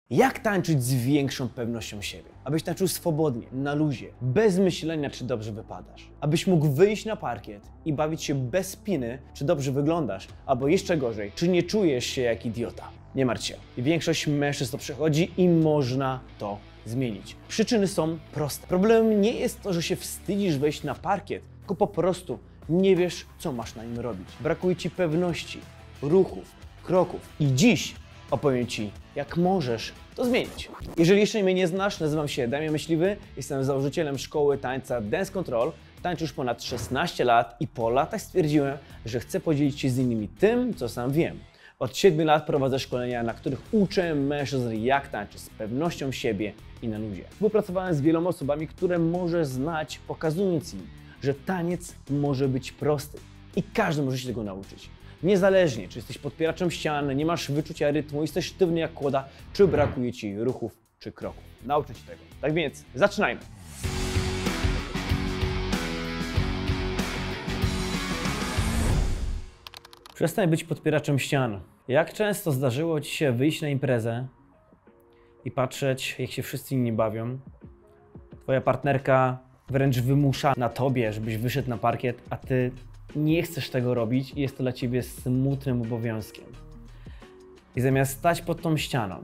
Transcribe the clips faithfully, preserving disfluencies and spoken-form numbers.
Jak tańczyć z większą pewnością siebie? Abyś tańczył swobodnie, na luzie, bez myślenia, czy dobrze wypadasz. Abyś mógł wyjść na parkiet i bawić się bez spiny, czy dobrze wyglądasz, albo jeszcze gorzej, czy nie czujesz się jak idiota. Nie martw się. Większość mężczyzn to przechodzi i można to zmienić. Przyczyny są proste. Problemem nie jest to, że się wstydzisz wejść na parkiet, tylko po prostu nie wiesz, co masz na nim robić. Brakuje ci pewności, ruchów, kroków. I dziś opowiem Ci, jak możesz to zmienić. Jeżeli jeszcze mnie nie znasz, nazywam się Damian Myśliwy, jestem założycielem szkoły tańca Dance Control. Tańczę już ponad szesnaście lat i po latach stwierdziłem, że chcę podzielić się z innymi tym, co sam wiem. Od siedmiu lat prowadzę szkolenia, na których uczę mężczyzn, jak tańczyć z pewnością siebie i na luzie. Współpracowałem z wieloma osobami, które możesz znać, pokazując im, że taniec może być prosty i każdy może się tego nauczyć. Niezależnie, czy jesteś podpieraczem ścian, nie masz wyczucia rytmu, jesteś sztywny jak kłoda, czy brakuje Ci ruchów czy kroków. Nauczę Cię tego. Tak więc zaczynajmy. Przestań być podpieraczem ścian. Jak często zdarzyło Ci się wyjść na imprezę i patrzeć, jak się wszyscy inni bawią? Twoja partnerka wręcz wymusza na Tobie, żebyś wyszedł na parkiet, a Ty nie chcesz tego robić i jest to dla Ciebie smutnym obowiązkiem. I zamiast stać pod tą ścianą,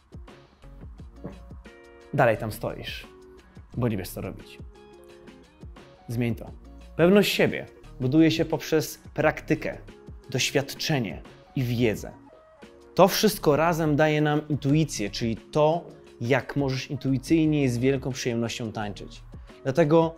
dalej tam stoisz, bo nie wiesz, co robić. Zmień to. Pewność siebie buduje się poprzez praktykę, doświadczenie i wiedzę. To wszystko razem daje nam intuicję, czyli to, jak możesz intuicyjnie i z wielką przyjemnością tańczyć. Dlatego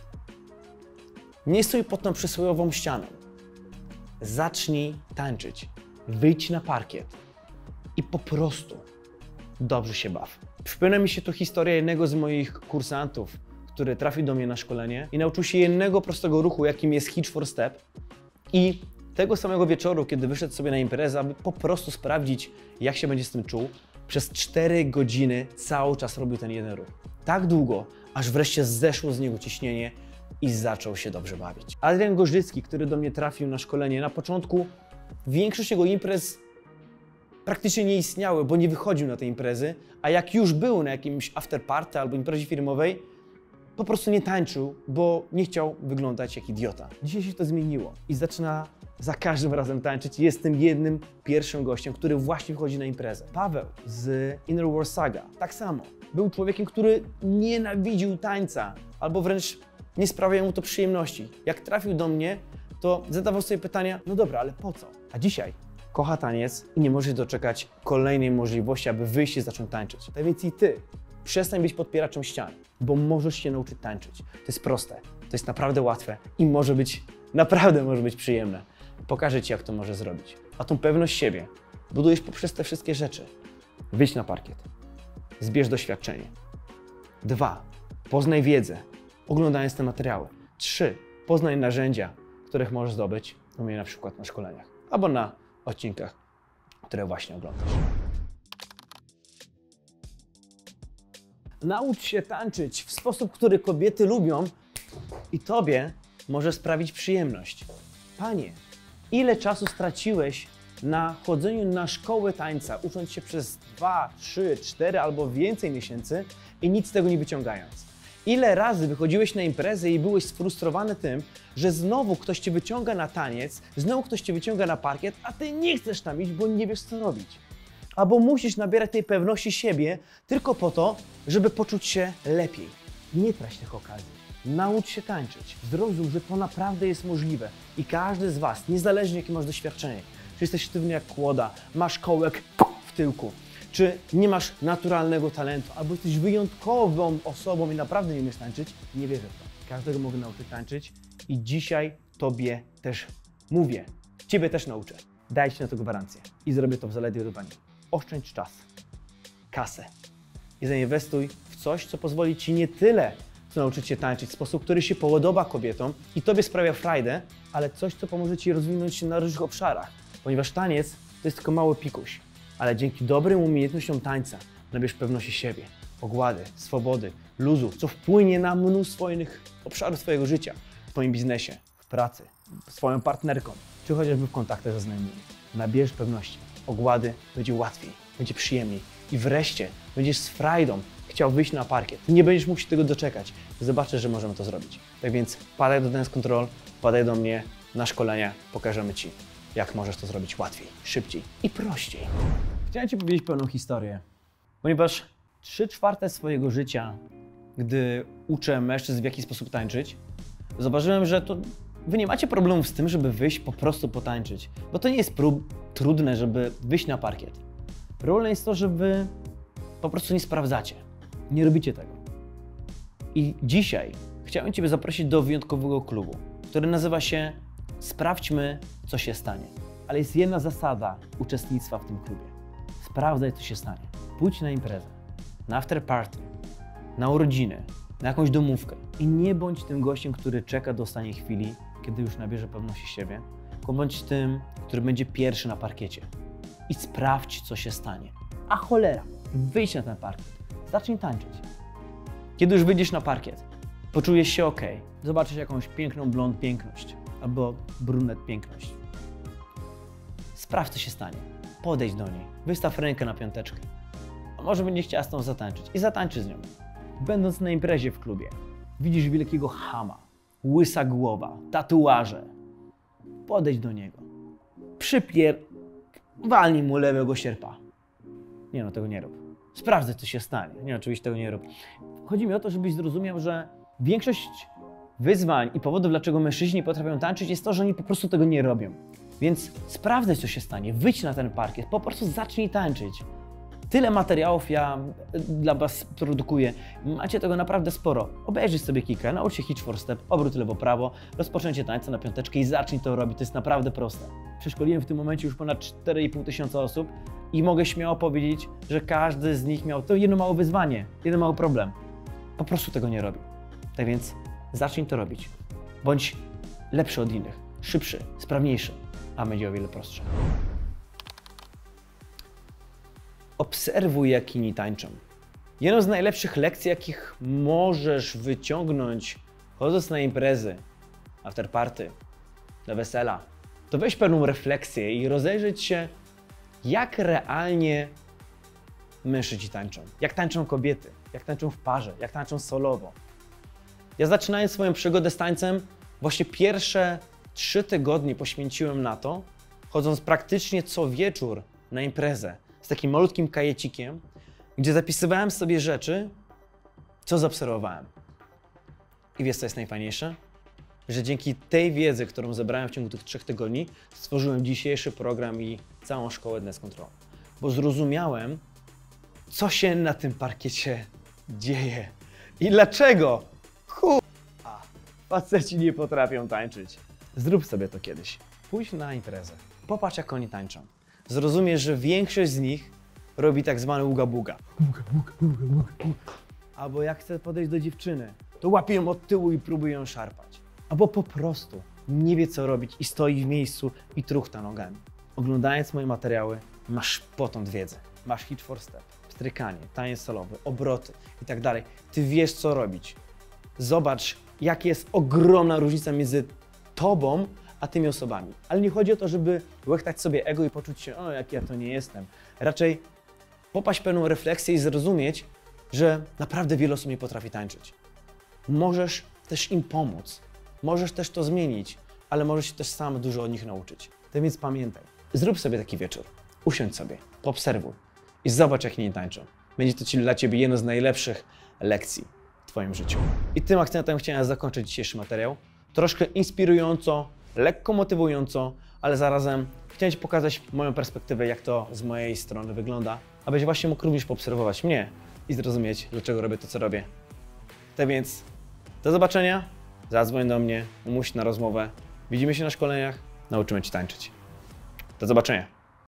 nie stój pod tą przysłowiową ścianą. Zacznij tańczyć. Wyjdź na parkiet i po prostu dobrze się baw. Przypomina mi się tu historia jednego z moich kursantów, który trafił do mnie na szkolenie i nauczył się jednego prostego ruchu, jakim jest hitch for step. I tego samego wieczoru, kiedy wyszedł sobie na imprezę, aby po prostu sprawdzić, jak się będzie z tym czuł, przez cztery godziny cały czas robił ten jeden ruch. Tak długo, aż wreszcie zeszło z niego ciśnienie i zaczął się dobrze bawić. Adrian Gorzycki, który do mnie trafił na szkolenie, na początku większość jego imprez praktycznie nie istniały, bo nie wychodził na te imprezy, a jak już był na jakimś afterparty albo imprezie firmowej, po prostu nie tańczył, bo nie chciał wyglądać jak idiota. Dzisiaj się to zmieniło i zaczyna za każdym razem tańczyć. Jest tym jednym pierwszym gościem, który właśnie wchodzi na imprezę. Paweł z Inner War Saga, tak samo. Był człowiekiem, który nienawidził tańca, albo wręcz nie sprawiało mu to przyjemności. Jak trafił do mnie, to zadawał sobie pytania, no dobra, ale po co? A dzisiaj kocha taniec i nie może się doczekać kolejnej możliwości, aby wyjść i zacząć tańczyć. Tak więc i Ty przestań być podpieraczem ścian, bo możesz się nauczyć tańczyć. To jest proste, to jest naprawdę łatwe i może być, naprawdę może być przyjemne. Pokażę Ci, jak to może zrobić. A tą pewność siebie budujesz poprzez te wszystkie rzeczy. Wyjdź na parkiet. Zbierz doświadczenie. Dwa. Poznaj wiedzę, oglądając te materiały. Trzy. Poznaj narzędzia, których możesz zdobyć u mnie na przykład na szkoleniach albo na odcinkach, które właśnie oglądasz. Naucz się tańczyć w sposób, który kobiety lubią i Tobie może sprawić przyjemność. Panie, ile czasu straciłeś na chodzeniu na szkołę tańca, ucząc się przez dwa, trzy, cztery albo więcej miesięcy i nic z tego nie wyciągając? Ile razy wychodziłeś na imprezę i byłeś sfrustrowany tym, że znowu ktoś Cię wyciąga na taniec, znowu ktoś Cię wyciąga na parkiet, a Ty nie chcesz tam iść, bo nie wiesz, co robić. Albo musisz nabierać tej pewności siebie tylko po to, żeby poczuć się lepiej. Nie trać tych okazji. Naucz się tańczyć. Zrozum, że to naprawdę jest możliwe. I każdy z Was, niezależnie jakie masz doświadczenie, czy jesteś sztywny jak kłoda, masz kołek w tyłku, czy nie masz naturalnego talentu, albo jesteś wyjątkową osobą i naprawdę nie umiesz tańczyć, nie wierzę w to. Każdego mogę nauczyć tańczyć i dzisiaj Tobie też mówię. Ciebie też nauczę. Daję Ci na to gwarancję. I zrobię to w zaledwie dwa dni. Oszczędź czas, kasę i zainwestuj w coś, co pozwoli Ci nie tyle co nauczyć się tańczyć w sposób, który się podoba kobietom i Tobie sprawia frajdę, ale coś, co pomoże Ci rozwinąć się na różnych obszarach. Ponieważ taniec to jest tylko mały pikuś, ale dzięki dobrym umiejętnościom tańca nabierz pewności siebie, ogłady, swobody, luzu, co wpłynie na mnóstwo innych obszarów Twojego życia, w Twoim biznesie, w pracy, z Twoją partnerką, czy chociażby w kontaktach ze znajomymi. Nabierz pewności, ogłady, będzie łatwiej, będzie przyjemniej i wreszcie będziesz z frajdą chciał wyjść na parkiet. Nie będziesz mógł się tego doczekać. Zobaczysz, że możemy to zrobić. Tak więc padaj do Dance Control, padaj do mnie na szkolenia, pokażemy Ci, jak możesz to zrobić łatwiej, szybciej i prościej. Chciałem Ci powiedzieć pewną historię, ponieważ trzy czwarte swojego życia, gdy uczę mężczyzn w jaki sposób tańczyć, zauważyłem, że to Wy nie macie problemów z tym, żeby wyjść po prostu potańczyć, bo to nie jest prób, trudne, żeby wyjść na parkiet. Problemem jest to, że Wy po prostu nie sprawdzacie, nie robicie tego. I dzisiaj chciałem Ciebie zaprosić do wyjątkowego klubu, który nazywa się Sprawdźmy, co się stanie. Ale jest jedna zasada uczestnictwa w tym klubie. Sprawdzaj, co się stanie. Pójdź na imprezę, na after party, na urodziny, na jakąś domówkę i nie bądź tym gościem, który czeka do ostatniej chwili, kiedy już nabierze pewności siebie, tylko bądź tym, który będzie pierwszy na parkiecie. I sprawdź, co się stanie. A cholera, wyjdź na ten parkiet, zacznij tańczyć. Kiedy już wyjdziesz na parkiet, poczujesz się ok, zobaczysz jakąś piękną blond piękność albo brunet piękność. Sprawdź, co się stanie. Podejdź do niej, wystaw rękę na piąteczkę. A może będzie chciała z tą zatańczyć i zatańczy z nią. Będąc na imprezie w klubie, widzisz wielkiego chama, łysa głowa, tatuaże. Podejdź do niego, przypier... walnij mu lewego sierpa. Nie no, tego nie rób. Sprawdzę, co się stanie. Nie, oczywiście tego nie rób. Chodzi mi o to, żebyś zrozumiał, że większość wyzwań i powodów, dlaczego mężczyźni nie potrafią tańczyć, jest to, że oni po prostu tego nie robią. Więc sprawdzaj, co się stanie, wyjdź na ten parkiet, po prostu zacznij tańczyć. Tyle materiałów ja dla Was produkuję. Macie tego naprawdę sporo. Obejrzyj sobie kilka, naucz się hitch four step, obrót lewo-prawo, rozpoczęcie tańca na piąteczkę i zacznij to robić. To jest naprawdę proste. Przeszkoliłem w tym momencie już ponad cztery i pół tysiąca osób i mogę śmiało powiedzieć, że każdy z nich miał to jedno małe wyzwanie, jeden mały problem. Po prostu tego nie robił. Tak więc zacznij to robić. Bądź lepszy od innych, szybszy, sprawniejszy, a będzie o wiele prostsze. Obserwuj, jak inni tańczą. Jedną z najlepszych lekcji, jakich możesz wyciągnąć, chodząc na imprezy, after party, na wesela, to weź pewną refleksję i rozejrzeć się, jak realnie mężczyźni tańczą. Jak tańczą kobiety, jak tańczą w parze, jak tańczą solowo. Ja zaczynając swoją przygodę z tańcem, właśnie pierwsze trzy tygodnie poświęciłem na to, chodząc praktycznie co wieczór na imprezę, z takim malutkim kajecikiem, gdzie zapisywałem sobie rzeczy, co zaobserwowałem. I wiesz, co jest najfajniejsze? Że dzięki tej wiedzy, którą zebrałem w ciągu tych trzech tygodni, stworzyłem dzisiejszy program i całą szkołę Dance Control. Bo zrozumiałem, co się na tym parkiecie dzieje i dlaczego, kurwa, faceci nie potrafią tańczyć. Zrób sobie to kiedyś. Pójdź na imprezę, popatrz, jak oni tańczą. Zrozumiesz, że większość z nich robi tak zwany uga-buga. Albo jak chce podejść do dziewczyny, to łapie ją od tyłu i próbuje ją szarpać. Albo po prostu nie wie, co robić i stoi w miejscu i truchta nogami. Oglądając moje materiały, masz potąd wiedzę. Masz hitch four step, strykanie, taniec solowy, obroty i tak dalej. Ty wiesz, co robić. Zobacz, jak jest ogromna różnica między tobą a tymi osobami. Ale nie chodzi o to, żeby łechtać sobie ego i poczuć się, o, jak ja to nie jestem. Raczej popaść w pewną refleksję i zrozumieć, że naprawdę wiele osób nie potrafi tańczyć. Możesz też im pomóc. Możesz też to zmienić, ale możesz się też sam dużo od nich nauczyć. Tak więc pamiętaj, zrób sobie taki wieczór. Usiądź sobie, poobserwuj i zobacz, jak nie tańczą. Będzie to dla Ciebie jedno z najlepszych lekcji w Twoim życiu. I tym akcentem chciałem zakończyć dzisiejszy materiał. Troszkę inspirująco, lekko motywująco, ale zarazem chciałem Ci pokazać moją perspektywę, jak to z mojej strony wygląda, abyś właśnie mógł również poobserwować mnie i zrozumieć, dlaczego robię to, co robię. Tak więc do zobaczenia, zadzwoń do mnie, umówić na rozmowę, widzimy się na szkoleniach, nauczymy Cię tańczyć. Do zobaczenia.